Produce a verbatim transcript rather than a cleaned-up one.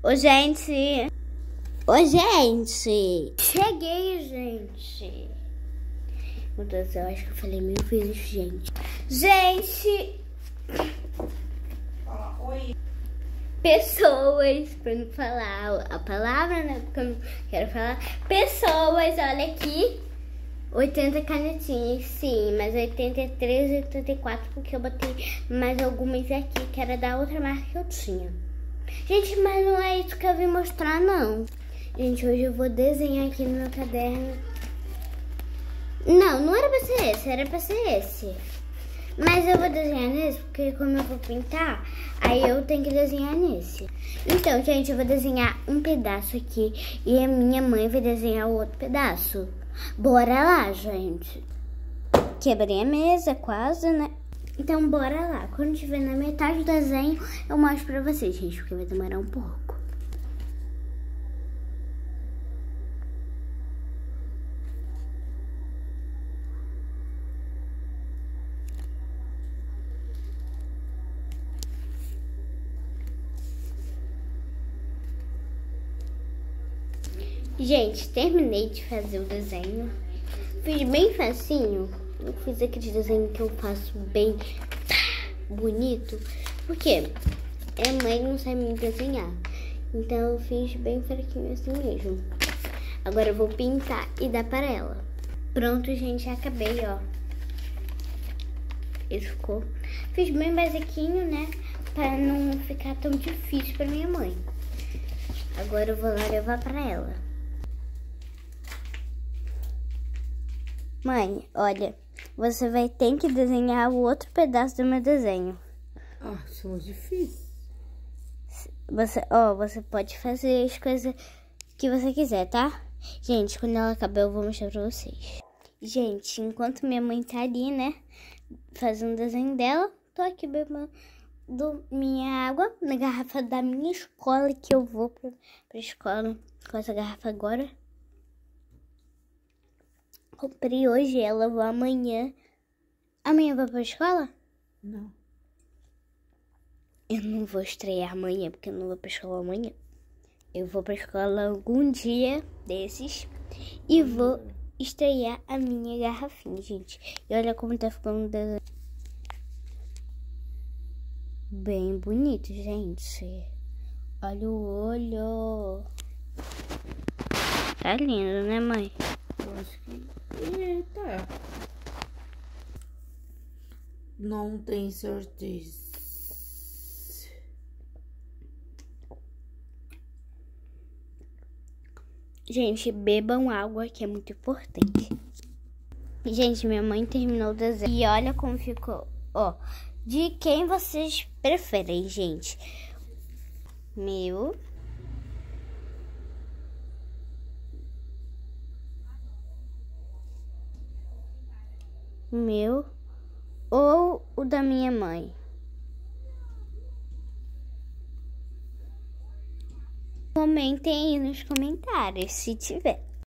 Ô, gente. Ô, gente. Cheguei, gente. Meu Deus, eu acho que eu falei mil vezes, gente. Gente. Fala, oi. Pessoas, pra não falar a palavra, né? Porque eu não quero falar. Pessoas, olha aqui. oitenta canetinhas, sim, mas oitenta e três e oitenta e quatro, porque eu botei mais algumas aqui, que era da outra marca que eu tinha. Gente, mas não é isso que eu vim mostrar, não. Gente, hoje eu vou desenhar aqui no meu caderno. Não, não era pra ser esse, era pra ser esse. Mas eu vou desenhar nesse, porque como eu vou pintar, aí eu tenho que desenhar nesse. Então, gente, eu vou desenhar um pedaço aqui e a minha mãe vai desenhar o outro pedaço. Bora lá, gente. Quebrei a mesa quase, né? Então, bora lá. Quando tiver na metade do desenho, eu mostro pra vocês, gente, porque vai demorar um pouco. Gente, terminei de fazer o desenho. Fiz bem facinho. Eu fiz aquele desenho que eu faço bem bonito. Porque a mãe não sabe me desenhar. Então eu fiz bem fraquinho assim mesmo. Agora eu vou pintar e dar para ela. Pronto, gente, acabei, ó. Isso ficou. Fiz bem basiquinho, né? Para não ficar tão difícil para minha mãe. Agora eu vou lá levar para ela. Mãe, olha, você vai ter que desenhar o outro pedaço do meu desenho. Ah, isso é muito difícil. Você, ó, você pode fazer as coisas que você quiser, tá? Gente, quando ela acabar eu vou mostrar pra vocês. Gente, enquanto minha mãe tá ali, né, fazendo o desenho dela, tô aqui bebendo minha água na garrafa da minha escola, que eu vou pra, pra escola com essa garrafa agora. Comprei hoje, ela vou amanhã. Amanhã eu vou pra escola? Não. Eu não vou estrear amanhã, porque eu não vou pra escola amanhã. Eu vou pra escola algum dia desses e vou estrear a minha garrafinha, gente. E olha como tá ficando desenho. Bem bonito, gente. Olha o olho. Tá lindo, né, mãe? Eu acho que... Eita. Não tenho certeza. Gente, bebam água, que é muito importante. Gente, minha mãe terminou o desenho. E olha como ficou. Ó, de quem vocês preferem, gente? Meu. Meu. Ou o da minha mãe? Comentem aí nos comentários, se tiver.